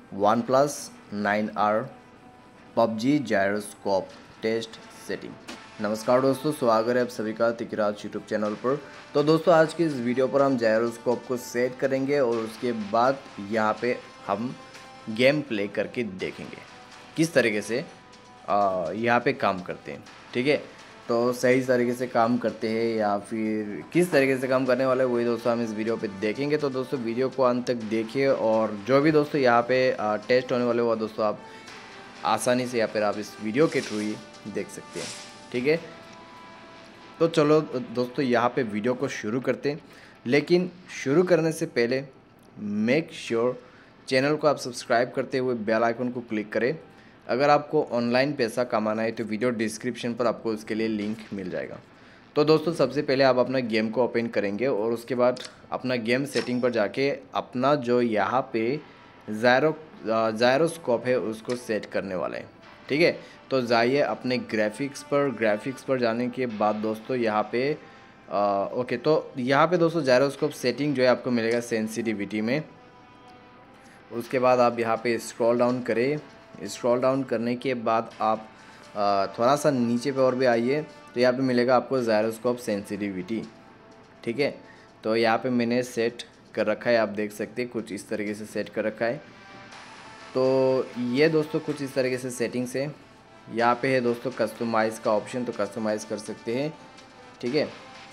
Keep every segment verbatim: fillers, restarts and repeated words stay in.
One plus nine R PUBG gyroscope test setting. नमस्कार दोस्तों, स्वागत है आप सभी का तिकराज यूट्यूब चैनल पर। तो दोस्तों आज की इस वीडियो पर हम जायरोस्कोप को सेट करेंगे और उसके बाद यहाँ पे हम गेम प्ले करके देखेंगे किस तरीके से यहाँ पे काम करते हैं। ठीक है, तो सही तरीके से काम करते हैं या फिर किस तरीके से काम करने वाले वही दोस्तों हम इस वीडियो पे देखेंगे। तो दोस्तों वीडियो को अंत तक देखिए और जो भी दोस्तों यहाँ पे टेस्ट होने वाले वो दोस्तों आप आसानी से या फिर आप इस वीडियो के थ्रू ही देख सकते हैं। ठीक है, तो चलो दोस्तों यहाँ पे वीडियो को शुरू करते हैं, लेकिन शुरू करने से पहले मेक श्योर चैनल को आप सब्सक्राइब करते हुए बेल आइकन को क्लिक करें। अगर आपको ऑनलाइन पैसा कमाना है तो वीडियो डिस्क्रिप्शन पर आपको उसके लिए लिंक मिल जाएगा। तो दोस्तों सबसे पहले आप अपना गेम को ओपन करेंगे और उसके बाद अपना गेम सेटिंग पर जाके अपना जो यहाँ पे जायरो जायरोस्कोप है उसको सेट करने वाले हैं। ठीक है, तो जाइए अपने ग्राफिक्स पर। ग्राफिक्स पर जाने के बाद दोस्तों यहाँ पे आ, ओके, तो यहाँ पे दोस्तों जायरोस्कोप सेटिंग जो है आपको मिलेगा सेंसिटिविटी में। उसके बाद आप यहाँ पे स्क्रॉल डाउन करें। स्क्रॉल डाउन करने के बाद आप आ, थोड़ा सा नीचे पे और भी आइए तो यहाँ पे मिलेगा आपको जायरोस्कोप सेंसिटिविटी। ठीक है, तो यहाँ पे मैंने सेट कर रखा है, आप देख सकते हैं कुछ इस तरीके से सेट कर रखा है। तो ये दोस्तों कुछ इस तरीके से सेटिंग्स है। यहाँ पे है दोस्तों कस्टमाइज़ का ऑप्शन, तो कस्टमाइज़ कर सकते हैं। ठीक है,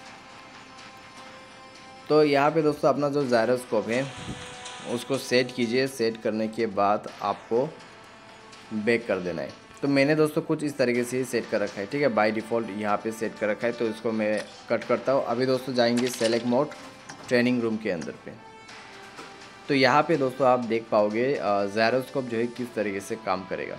तो यहाँ पे दोस्तों अपना जो जायरोस्कोप है उसको सेट कीजिए। सेट करने के बाद आपको बैक कर देना है। तो मैंने दोस्तों कुछ इस तरीके से ही सेट कर रखा है। ठीक है, बाय डिफ़ॉल्ट यहाँ पे सेट कर रखा है, तो इसको मैं कट करता हूँ। अभी दोस्तों जाएंगे सेलेक्ट मोड ट्रेनिंग रूम के अंदर पे। तो यहाँ पे दोस्तों आप देख पाओगे जायरोस्कोप जो है किस तरीके से काम करेगा।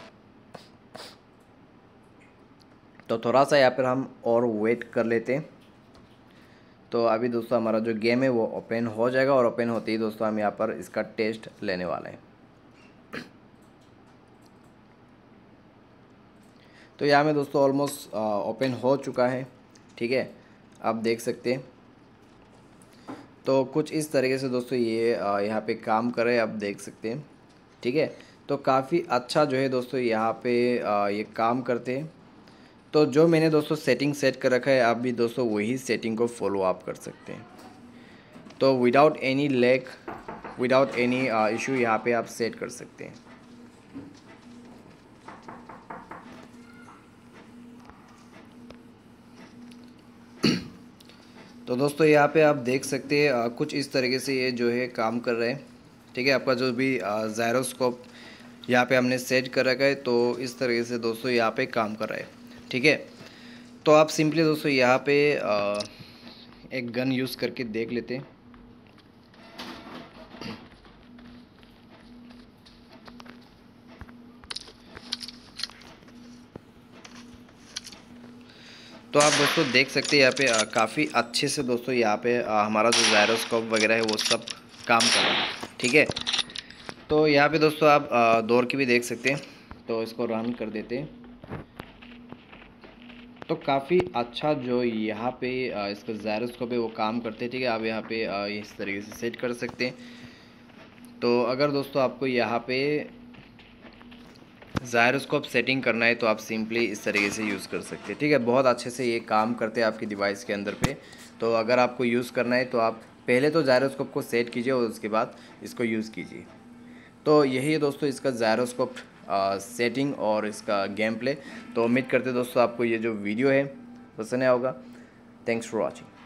तो थोड़ा सा यहाँ पर हम और वेट कर लेते हैं। तो अभी दोस्तों हमारा जो गेम है वो ओपन हो जाएगा और ओपन होते ही दोस्तों हम यहाँ पर इसका टेस्ट लेने वाले हैं। तो यहाँ में दोस्तों ऑलमोस्ट ओपन हो चुका है। ठीक है, आप देख सकते हैं। तो कुछ इस तरीके से दोस्तों ये यहाँ पे काम कर रहे हैं, आप देख सकते हैं। ठीक है, तो काफ़ी अच्छा जो है दोस्तों यहाँ पे ये काम करते हैं। तो जो मैंने दोस्तों सेटिंग सेट कर रखा है आप भी दोस्तों वही सेटिंग को फॉलो अप कर सकते हैं। तो without any lag, without any issue यहाँ पे आप सेट कर सकते हैं। तो दोस्तों यहाँ पे आप देख सकते हैं कुछ इस तरीके से ये जो है काम कर रहे हैं। ठीक है, आपका जो भी जायरोस्कोप यहाँ पे हमने सेट कर रखा है तो इस तरीके से दोस्तों यहाँ पे काम कर रहा है। ठीक है, तो आप सिंपली दोस्तों यहाँ पे आ, एक गन यूज़ करके देख लेते हैं। तो आप दोस्तों देख सकते हैं यहाँ पे काफ़ी अच्छे से दोस्तों यहाँ पे आ, हमारा जो जायरोस्कोप वगैरह है वो सब काम कर रहा है। ठीक है, तो यहाँ पे दोस्तों आप आ, दौड़ के भी देख सकते हैं। तो इसको रन कर देते हैं। तो काफ़ी अच्छा जो यहाँ पे आ, इसका जायरोस्कोप है वो काम करते हैं। ठीक है, आप यहाँ पे आ, इस तरीके से सेट कर सकते हैं। तो अगर दोस्तों आपको यहाँ पे जायरोस्कोप सेटिंग करना है तो आप सिंपली इस तरीके से यूज़ कर सकते हैं। ठीक है, बहुत अच्छे से ये काम करते हैं आपकी डिवाइस के अंदर पे। तो अगर आपको यूज़ करना है तो आप पहले तो जायरोस्कोप को सेट कीजिए और उसके बाद इसको यूज़ कीजिए। तो यही है दोस्तों इसका जायरोस्कोप सेटिंग और इसका गेम प्ले। तो उम्मीद करते दोस्तों आपको ये जो वीडियो है पसंद आया होगा। Thanks for watching.